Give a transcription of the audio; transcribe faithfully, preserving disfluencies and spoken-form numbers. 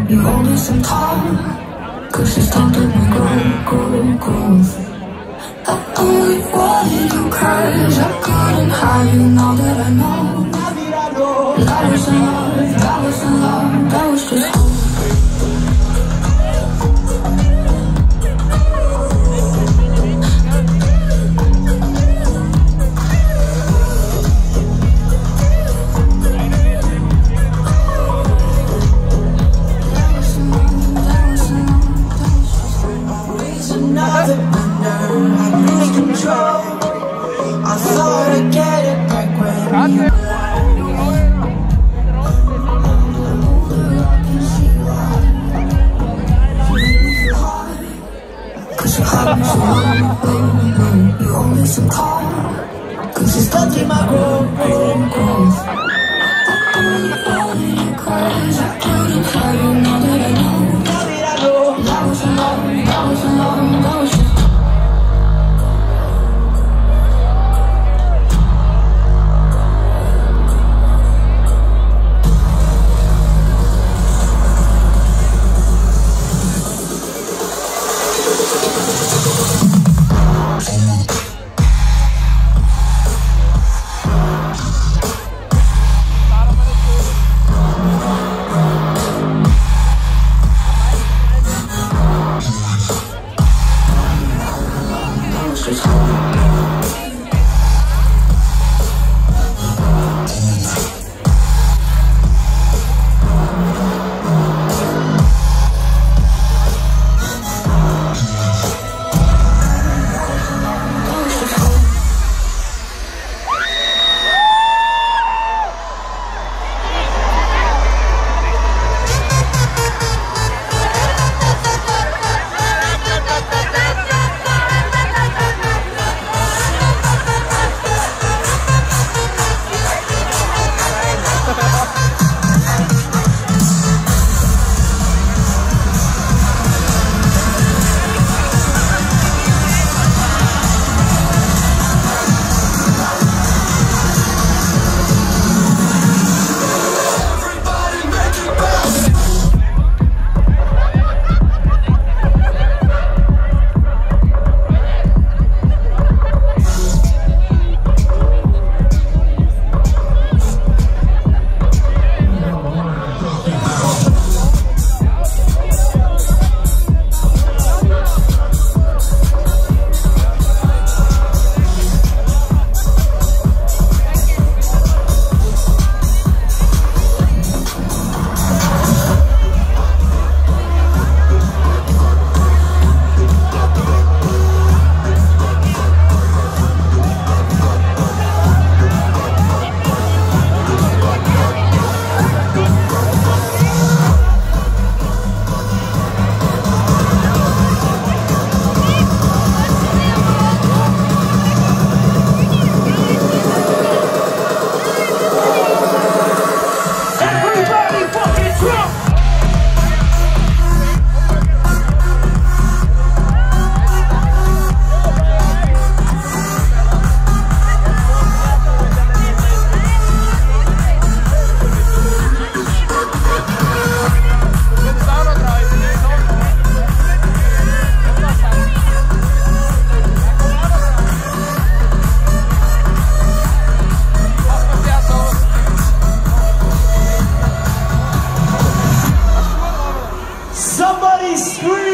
You hold me some time, cause you stunted my growth, growth, growth. I only wanted you cause I couldn't hide you now that I know. That was in love, that was in love, that was just hope. You owe me some time, cause you stuck in my growth, growth, growth. I only wanted you cause I couldn't hide you now that I know. That was in love, that was in love, that was just Somebody scream!